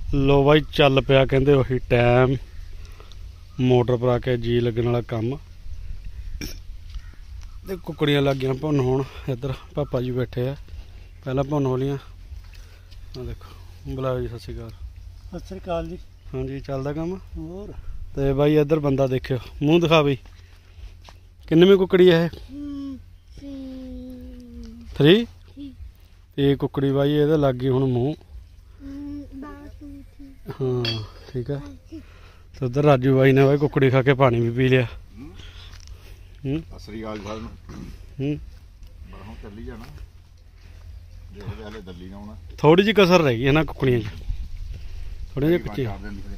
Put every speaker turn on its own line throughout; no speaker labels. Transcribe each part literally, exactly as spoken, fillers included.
लो भाई चल पिया कहते वही टाइम मोटर पर आके जी लगने वाला काम ते कुकड़ियां लग गई भुन होण। इधर पापा जी बैठे है पहला भुन हो लिया। देखो बुलाओ जी। सत श्री अकाल।
सत श्री अकाल जी।
हाँ जी चलदा काम
और
ते भाई इधर बंदा देखियो मूँह दिखा बई किन्नवी कुकड़ी है थ्री ये कुकड़ी भाई ये लग गई हुण मूँह। हाँ ठीक है। तो उधर राजू भाई ने भाई कुकड़ी खा के पानी भी पी लिया। थोड़ी जी कसर रह गई है ना कुकड़ियां च थोड़ी जी कच्ची।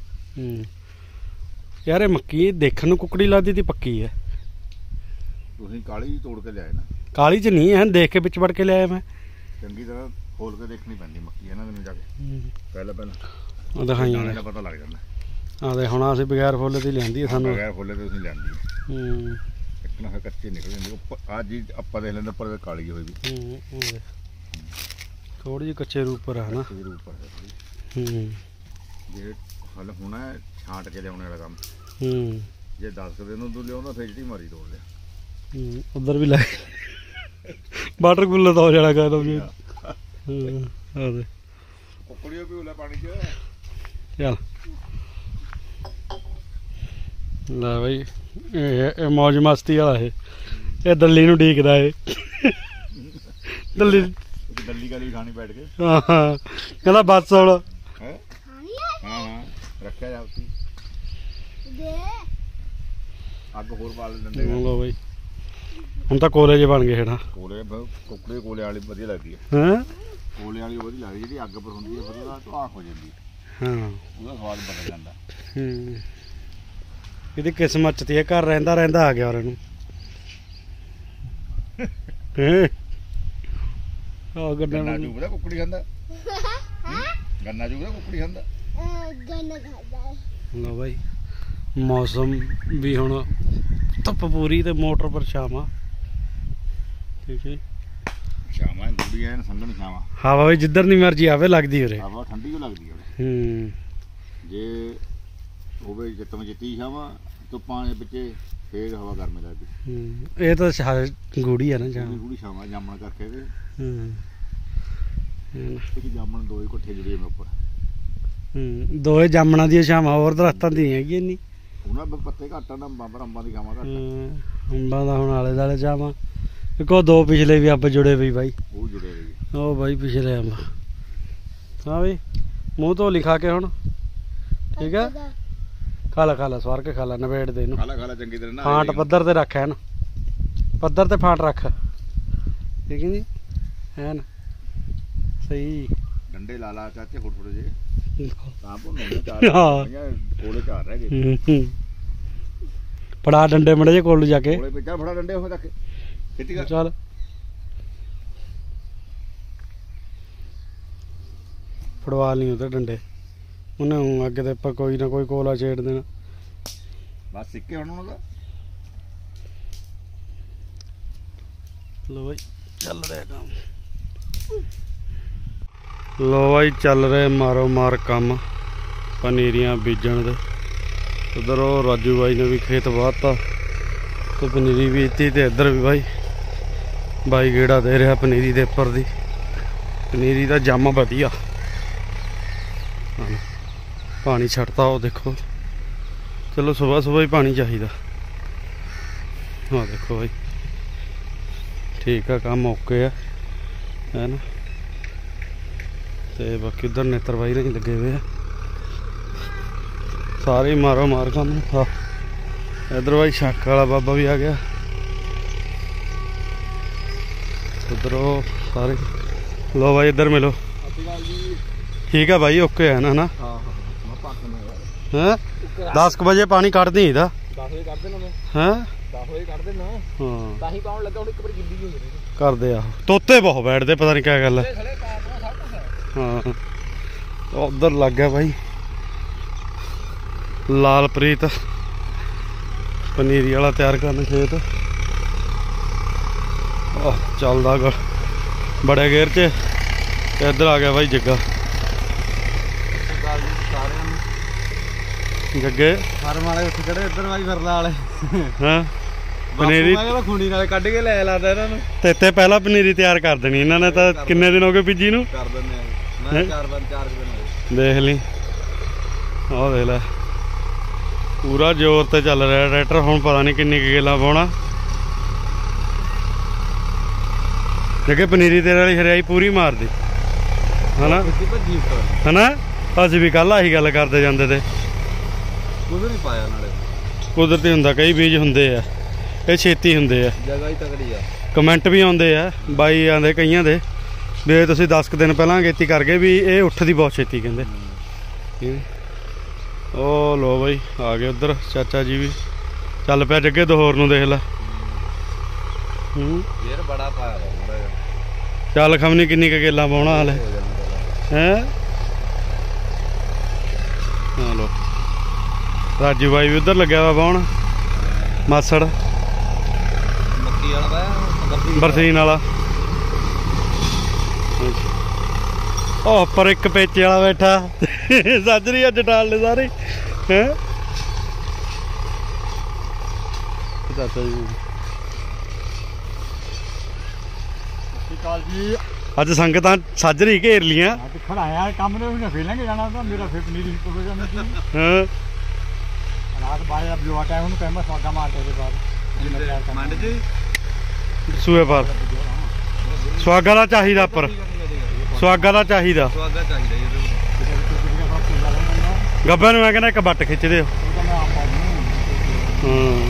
यार ये मक्की देखने कुकड़ी लगती थी पक्की है।
काली तोड़ के लिया ना
काली च नहीं है देख के बिच वड़ के लिया मैं
चंगी तरह खोल के देखनी पैंदी मक्की है ना मैनूं जाके पहले पहले
दिखाई
जाने पता लग जाता।
हाँ तो हम अस बगैर फुल की लियांदी है सानूं
बगैर फुल की लियांदी एक ना कच्ची निकल जाती आज जी आप देख लेंगे पर काली हुई भी
थोड़ी जी कच्चे रूप पर है ना
रूप पर है जे हल होना छांट के लियाने वाला काम जे दस दिन तू लिया फिर जी मरी तोड़ लिया
उधर भी लै वाटर कूलर तो हो जाना कह लो जी।
कुकड़ियों भी उला पानी च
चल लै भाई ये मौज मस्ती वाला है ये दल्ली नूं ढीकदा है दल्ली
दल्ली गली खानी बैठ के।
हाँ हाँ कहता बस हुण
हाँ हाँ रखा जा अग होर बाल डंडे
लो भाई हम तो कोले जे बन गए ना
कोले कुकड़े कोले वाली वधिया लगदी है।
हैं
कोले वाली वधिया लगदी जी अग पर हुंदी है फिर ਉਹਦਾ ਧਾਕ ਹੋ ਜਾਂਦੀ
हाँ
ਉਹਦਾ ਸਵਾਦ ਬਦਲ ਜਾਂਦਾ।
हम्म ਇਹਦੀ ਕਿਸਮਤ ਚ ਤੇ ਘਰ ਰਹਿੰਦਾ ਰਹਿੰਦਾ ਆ ਗਿਆ ਉਹਨੂੰ ਆ
ਗੰਨਾ ਜੂਗਦਾ ਕੁਕੜੀ ਖਾਂਦਾ ਗੰਨਾ ਜੂਗਦਾ ਕੁਕੜੀ ਖਾਂਦਾ
ਗੰਨਾ ਖਾਂਦਾ।
लो भाई मौसम भी हुण धुप पूरी ते मोटर पर छावां ठीक है
छावां गुड़ी है संगन छावां
हवा भाई जिधर नहीं मर्जी आवे लगदी उरे
हवा ठंडी हो लगदी है।
हम्म
जे होवे जितम जिती छावां धुप्पां दे विच फिर हवा गर्म लगदी।
हम्म ये तो गूड़ी है ना छावां
गूड़ी छावां जामन करके ते
हम्म
एक जामन दो ही कोठे जुड़े में ऊपर
हम्म दो जामना दी छावां और दरख्तां दी हैगी नहीं
ਉਹਨਾਂ ਪੱਤੇ ਘੱਟ ਨਾ ਅੰਬਾਂ ਅੰਬਾਂ ਦੀ ਖਾਵਾਂ ਘੱਟ
ਅੰਬਾਂ ਦਾ ਹੁਣ ਆਲੇ ਦਾਲੇ ਜਾਵਾਂ ਇੱਕੋ ਦੋ ਪਿਛਲੇ ਵੀ ਅੰਬ ਜੁੜੇ ਵੀ ਬਾਈ
ਉਹ ਜੁੜੇ ਵੀ
ਉਹ ਬਾਈ ਪਿਛਲੇ ਅੰਬ। ਹਾਂ ਬਈ ਮੂੰਹ ਧੋ ਲਿਖਾ ਕੇ ਹੁਣ ਠੀਕ ਹੈ ਖਾ ਲਾ ਖਾ ਲਾ ਸਵਾਰ ਕੇ ਖਾ ਲਾ ਨਵੇੜ ਦੇ ਇਹਨੂੰ
ਖਾ ਲਾ ਖਾ ਲਾ ਚੰਗੀ ਤਰ੍ਹਾਂ ਨਾ
ਫਾਂਟ ਪੱਧਰ ਤੇ ਰੱਖ ਐਨ ਪੱਧਰ ਤੇ ਫਾਂਟ ਰੱਖ ਠੀਕ ਹੈ ਜੀ ਐਨ ਸਹੀ
ਡੰਡੇ ਲਾ ਲਾ ਚਾਚੇ ਥੋੜੇ ਥੋੜੇ ਜੇ ਤਾਂ ਭੁੰਨਣੇ ਚਾਰ ਕੋਲੇ ਚਾਰ ਰਹਿ ਗਏ
ਫੜਾ ਡੰਡੇ ਮੜੇ ਜੇ ਕੋਲ ਜਾ ਕੇ
ਕੋਲੇ ਪਿੱਛਾ ਫੜਾ ਡੰਡੇ ਹੋ ਤੱਕ ਖੇਤੀ ਕਰ
ਚੱਲ ਫੜਵਾ ਲਈ ਉਹਦੇ ਡੰਡੇ ਉਹਨੇ ਅੱਗੇ ਤੇ ਆਪਾਂ ਕੋਈ ਨਾ ਕੋਈ ਕੋਲਾ ਛੇੜ ਦੇਣਾ
ਬਸ ਸਿੱਕੇ ਹੁਣ ਉਹਦਾ।
लो भाई चल रहा काम लो भाई चल रहे मारो मार काम पनीरियां बीजन दे। उधर वो राजू भाई ने भी खेत वाहता तो पनीरी बीजती ते इधर भी भाई भाई गेड़ा दे रहा पनीरी दे उपर दी पनीरी का जम वधिया पानी छड़ता वो देखो। चलो सुबह सुबह ही पानी चाहिए। हाँ देखो भाई ठीक है काम ओके है है ना। तो बाकी उधर नेत्र भाई नहीं लगे हुए है सारे मारो मार काम। हाँ इधर भाई शक वाला बाबा भी आ गया। उधर सारे लो भाई इधर मिलो। ठीक है भाई ओके है ना ना। हैं दस क बजे पानी कट दी था हैं कर दे आ तोते बहुत बैठते पता नहीं क्या गल है। हाँ उधर लग गया भाई लालप्रीत पनीरी वाला तैयार करने खेत चलदा बड़े गेर च। इधर आ गया भाई जग्गा। ਜੱਗੇ
ਫਾਰਮ ਵਾਲੇ ਉੱਠ ਖੜੇ ਇੱਧਰ ਵਾਈ ਫਿਰਲਾ ਵਾਲੇ
ਹਾਂ ਪਨੀਰੀ
ਖੂਣੀ ਨਾਲ ਕੱਢ ਕੇ ਲੈ ਲਾਦਾ ਇਹਨਾਂ ਨੂੰ
ਤੇ ਇੱਥੇ ਪਹਿਲਾਂ ਪਨੀਰੀ ਤਿਆਰ ਕਰ ਦੇਣੀ ਇਹਨਾਂ ਨੇ ਤਾਂ ਕਿੰਨੇ ਦਿਨ ਹੋ ਗਏ ਬੀਜੀ ਨੂੰ
ਕਰ ਦਿੰਦੇ ਆ ਮੈਂ ਚਾਰ ਪੰਜ ਚਾਰ ਦਿਨ ਹੋਏ
ਦੇਖ ਲਈ ਆਹ ਦੇਖ ਲੈ ਪੂਰਾ ਜ਼ੋਰ ਤੇ ਚੱਲ ਰਿਹਾ ਟਰੈਕਟਰ ਹੁਣ ਪਤਾ ਨਹੀਂ ਕਿੰਨੀ ਕੁ ਗੇਲਾ ਪਾਉਣਾ ਜੱਗੇ ਪਨੀਰੀ ਤੇਰੇ ਵਾਲੀ ਹਰਿਆਈ ਪੂਰੀ ਮਾਰਦੀ ਹਨਾ ਹਨਾ ਅਸੀਂ ਵੀ ਕੱਲ ਆਹੀ ਗੱਲ ਕਰਦੇ ਜਾਂਦੇ ਤੇ
ਕੁਝ ਨਹੀਂ ਪਾਇਆ ਨਾਲੇ
ਕੁਦਰਤੀ ਹੁੰਦਾ ਕਈ ਬੀਜ ਹੁੰਦੇ ਆ ਇਹ ਛੇਤੀ ਹੁੰਦੇ ਆ
ਜਗ੍ਹਾ ਹੀ ਤਕੜੀ ਆ
ਕਮੈਂਟ ਵੀ ਆਉਂਦੇ ਆ ਬਾਈ ਆਂਦੇ ਕਈਆਂ ਦੇ ਵੀ ਤੁਸੀਂ ਦਸ ਕੁ ਦਿਨ ਪਹਿਲਾਂ ਖੇਤੀ ਕਰ ਗਏ ਵੀ ਇਹ ਉੱਠਦੀ ਬਹੁਤ ਛੇਤੀ ਕਹਿੰਦੇ ਉਹ ਲੋ ਬਾਈ ਆ ਗਏ ਉਧਰ ਚਾਚਾ ਜੀ ਵੀ ਚੱਲ ਪਿਆ ਜੱਗੇ ਦੋ ਹੋਰ ਨੂੰ ਦੇਖ ਲੈ ਹੂੰ
ਯਾਰ ਬੜਾ ਪਾਇਆ ਵਾ
ਚੱਲ ਖਮਨੀ ਕਿੰਨੀ ਕੁ ਗੇਲਾ ਪਾਉਣਾ ਹਾਲੇ ਹੈਂ ਲੋ ਰਾਜੂ ਬਾਈ ਵੀ ਉਧਰ ਲੱਗਿਆ ਵਾ ਪਾਉਣ ਮਾਸੜ
ਮੱਕੀ ਵਾਲਾ ਪਾਇਆ
ਬਰਸੀਨ ਵਾਲਾ ਉਹ ਪਰ ਇੱਕ ਪੇਚੇ ਵਾਲਾ ਬੈਠਾ ਸਾਜਰੀ ਅੱਜ ਟਾਲ ਸਾਰੇ ਹੈ ਚਾਚਾ ਜੀ
ਜੀ
ਅੱਜ ਸੰਗਤਾਂ ਸਾਜਰੀ ਘੇਰ ਲੀਆਂ
ਖੜਾਇਆ ਕੰਮ ਨੇ ਵੀ ਫੇਲਾਂਗੇ ਜਾਣਾ ਤਾਂ ਮੇਰਾ ਫਿਰ ਪਨੀਰੀ ਹੋ ਜਾਣਾ ਸੀ
ਹਾਂ
ਰਾਤ ਬਾਰੇ ਅਬ ਜੋ ਆਟਾ ਉਹਨੂੰ ਕਹਿੰਦਾ ਸਵਾਗਾ ਮਾਰਦੇ ਦੇ ਬਾਅਦ ਮੰਡ ਜੀ
ਸੂਏ ਪਰ ਸਵਾਗਾ ਦਾ ਚਾਹੀਦਾ ਉੱਪਰ ਸਵਾਗਾ ਦਾ ਚਾਹੀਦਾ
ਸਵਾਗਾ ਚਾਹੀਦਾ
ਗੱਬੇ ਨੂੰ ਮੈਂ ਕਹਿੰਦਾ ਇੱਕ ਬੱਟ ਖਿੱਚ ਦਿਓ ਹਾਂ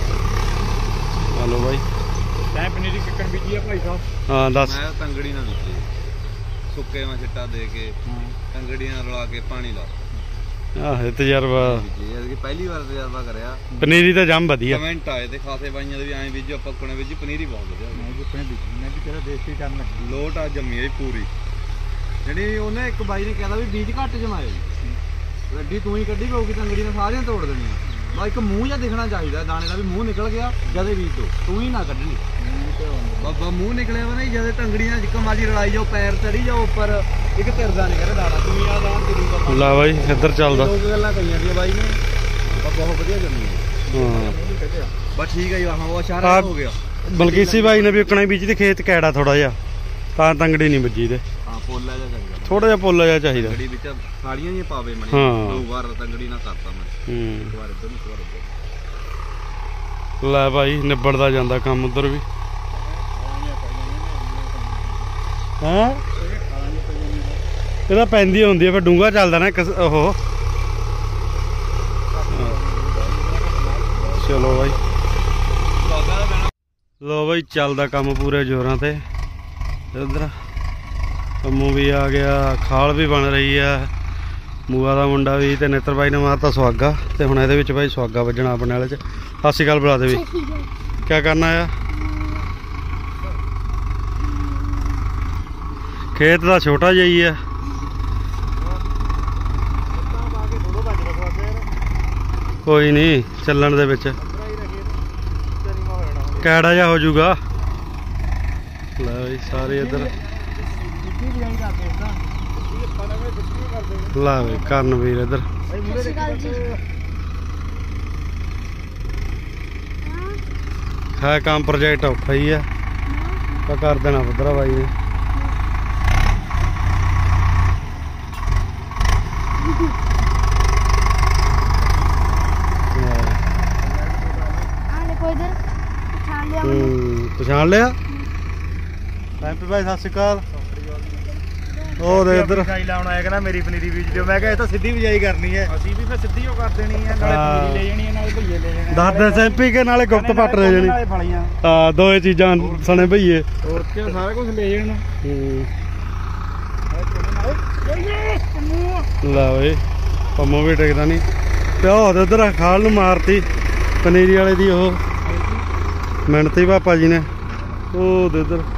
ਹਲੋ ਬਾਈ
ਤੈਂ ਪਨੀਰੀ ਕਿੱਕਣ ਬੀਜੀ ਆ ਭਾਈ ਸਾਹਿਬ
ਹਾਂ ਦੱਸ
ਮੈਂ ਤੰਗੜੀ ਨਾਲ ਬੀਜੀ ਸੁੱਕੇ ਮੈਂ ਛਿੱਟਾ ਦੇ ਕੇ ਤੰਗੜੀ ਨਾਲ ਰਲਾ ਕੇ ਪਾਣੀ ਲਾ
ਆਹ ਇਹ ਤਜਰਬਾ
ਜੀ ਪਹਿਲੀ ਵਾਰ ਤਜਰਬਾ ਕਰਿਆ
ਪਨੀਰੀ ਤਾਂ ਜੰਮ ਵਧੀਆ
ਕਮੈਂਟ ਆਏ ਤੇ ਖਾਸੇ ਬਾਈਆਂ ਦੇ ਵੀ ਐਂ ਬੀਜੋ ਪੱਕਣੇ ਵਿੱਚ ਪਨੀਰੀ ਬਹੁਤ ਵਧੀਆ ਮੈਂ ਵੀ ਆਪਣੇ ਬੀਜੀ ਮੈਂ ਵੀ ਤੇਰਾ ਦੇਸੀ ਕਰਨ ਲੱਗੀ ਲੋਟ ਆ ਜੰਮੀ ਆ ਪੂਰੀ ਜਿਹੜੀ ਉਹਨੇ ਇੱਕ ਬਾਈ ਨੇ ਕਹਿਦਾ ਵੀ ਬੀਜ ਘੱਟ ਜਮਾਇਓ ਗੱਡੀ ਤੂੰ ਹੀ ਕੱਢੀ ਪਊਗੀ ਤੰਗੜੀ ਨਾਲ ਸਾਰਿਆਂ ਤੋੜ ਦੇਣੀ ਬਾ ਇੱਕ ਮੂੰਹ ਜਿਹਾ ਦਿਖਣਾ ਚਾਹੀਦਾ ਦਾਣੇ ਦਾ ਵੀ ਮੂੰਹ ਨਿਕਲ ਗਿਆ ਜਦੇ ਬੀਜ ਤੋਂ ਤੂੰ ਹੀ ਨਾ ਕੱਢਣੀ ਬਾਬਾ ਮੂੰਹ ਨਿਕਲਿਆ ਵਾ ਨਹੀਂ ਜਦੇ ਤੰਗੜੀ ਨਾਲ ਜਿੱਕਾ ਮਾਜੀ ਲੜਾਈ ਜਾਓ ਪੈਰ ਚੜੀ ਜਾਓ ਉੱਪਰ ਇੱਕ ਤਿਰਦਾ ਨਹੀਂ ਕਰੇ ਦਾਣਾ ਤੂੰ ਆ ਦਾਣ ਤੇਰੀ
ਲਾ ਬਾਈ ਇੱਧਰ ਚੱਲਦਾ
ਲੋਕ ਗੱਲਾਂ ਕਈਆਂ ਦੀਆਂ ਬਾਈ ਨੇ ਬਹੁਤ ਵਧੀਆ ਜੰਮੀ
ਹਾਂ
ਬਸ ਠੀਕ ਹੈ ਜੀ ਆਹ ਉਹ ਇਸ਼ਾਰਾ ਹੋ ਗਿਆ
ਬਲਕੀਸੀ ਬਾਈ ਨੇ ਵੀ ਉਕਣਾ ਬੀਜ ਦੇ ਖੇਤ ਕੈੜਾ ਥੋੜਾ ਜਿਹਾ ਤਾਂ ਤੰਗੜੀ ਨਹੀਂ ਵੱਜੀ ਦੇ
ਹਾਂ ਪੋਲਾ ਜਿਹਾ ਚਾਹੀਦਾ
ਥੋੜਾ ਜਿਹਾ ਪੋਲਾ ਜਿਹਾ ਚਾਹੀਦਾ
ਤੰਗੜੀ ਵਿੱਚ ਸਾੜੀਆਂ ਜਿਹੀਆਂ ਪਾਵੇ ਮਣੀ
ਹਾਂ।
ਦੋ ਵਾਰ ਤੰਗੜੀ ਨਾਲ ਕਰਤਾ ਮੈਂ
ਹੂੰ
ਇੱਕ ਵਾਰ ਇੱਧਰ ਇੱਕ ਵਾਰ ਇੱਧਰ
ਲੈ ਭਾਈ ਨਿਬੜਦਾ ਜਾਂਦਾ ਕੰਮ ਉਧਰ ਵੀ ਹਾਂ ਇਹਦਾ ਪੈਂਦੀ ਹੁੰਦੀ ਆ ਫਿਰ ਡੂੰਗਾ ਚੱਲਦਾ ਨਾ ਇੱਕ ਉਹ ਚਲੋ ਬਾਈ ਲੋ ਬਾਈ ਚੱਲਦਾ ਕੰਮ ਪੂਰੇ ਜ਼ੋਰਾਂ ਤੇ ਉਧਰ ਕੰਮੂ ਵੀ ਆ ਗਿਆ ਖਾਲ ਵੀ ਬਣ ਰਹੀ ਆ ਮੂਆ ਦਾ ਮੁੰਡਾ ਵੀ ਤੇ ਨੇਤਰ ਬਾਈ ਨੇ ਮਾਰਤਾ ਸੁਹਾਗਾ ਤੇ ਹੁਣ ਇਹਦੇ ਵਿੱਚ ਬਾਈ ਸੁਹਾਗਾ ਵੱਜਣਾ ਆਪਣੇ ਵਾਲੇ ਚ ਸਤਿ ਸ਼੍ਰੀ ਅਕਾਲ ਬੁਲਾ ਦੇ ਵੀ ਕੀ ਕਰਨਾ ਆ ਖੇਤ ਦਾ ਛੋਟਾ ਜਿਹਾ ਹੀ ਆ ਕੋਈ ਨਹੀਂ ਚੱਲਣ ਦੇ ਵਿੱਚ ਕੈੜਾ ਜਿਹਾ ਹੋ ਜਾਊਗਾ ਲੈ ਬਈ ਸਾਰੇ ਇੱਧਰ ਲਾ ਬਈ ਕਰਨ ਵੀਰ ਇੱਧਰ ਹੈ ਕੰਮ ਪ੍ਰੋਜੈਕਟ ਔਖਾ ਹੀ ਆ ਤਾਂ ਕਰ ਦੇਣਾ ਪੁੱਤਰਾ ਬਾਈ ਨੇ ਪਛਾਣ ਲਿਆ ਪੈਂਪੀ ਭਾਈ ਸਤਿ ਸ਼੍ਰੀ ਅਕਾਲ ਉਹ ਦੇ ਇੱਧਰ
ਬਿਜਾਈ ਲਾਉਣ ਆਇਆ ਕਹਿੰਦਾ ਮੇਰੀ ਪਨੀਰੀ ਬੀਜ ਦਿਓ ਮੈਂ ਕਿਹਾ ਇਹ ਤਾਂ ਸਿੱਧੀ ਬਿਜਾਈ ਕਰਨੀ ਹੈ ਅਸੀਂ ਵੀ ਫਿਰ ਸਿੱਧੀ ਉਹ ਕਰ ਦੇਣੀ ਹੈ ਨਾਲੇ ਪਨੀਰੀ ਲੈ ਜਾਣੀ ਹੈ ਨਾਲੇ ਭਈਏ ਲੈ ਜਾਣੇ
ਦਸ ਦੇ ਸੈਂਪੀ ਕੇ ਨਾਲੇ ਗੁਪਤ ਪੱਟ ਲੈ ਜਾਣੀ
ਨਾਲੇ ਫਲੀਆਂ
ਹਾਂ ਦੋਏ ਚੀਜ਼ਾਂ ਸਣੇ ਭਈਏ
ਹੋਰ ਕੀ ਸਾਰਾ ਕੁਝ ਲੈ ਜਾਣਾ
ਲੈ ਓਏ ਪੰਮੋ ਵੀ ਟਿਕਦਾ ਨਹੀਂ ਤੇ ਉਹ ਉਧਰ ਖਾਲ ਨੂੰ ਮਾਰਤੀ ਪਨੀਰੀ ਵਾਲੇ ਦੀ ਉਹ ਮਿਹਨਤੀ ਪਾਪਾ ਜੀ ਨੇ ਉਹ ਦੇ ਇੱਧਰ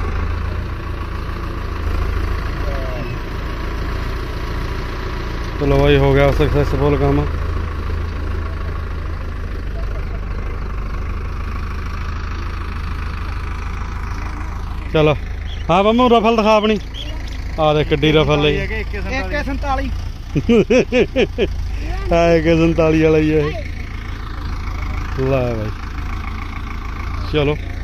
ਚਲੋ ਬਾਈ ਹੋ ਗਿਆ ਸਕਸੈਸਫੁਲ ਕੰਮ ਚਲੋ ਹਾਂ ਪੰਮੋ ਰਫਲ ਦਿਖਾ ਆਪਣੀ ਆ ਦੇ ਕਿੱਡੀ ਰਫਲ ਲਈ
ਇੱਕ ਸੰਤਾਲੀ
ਹੈ ਕਿ ਸੰਤਾਲੀ ਵਾਲਾ ਹੀ ਹੈ ਇਹ। ਲੈ ਬਾਈ ਚਲੋ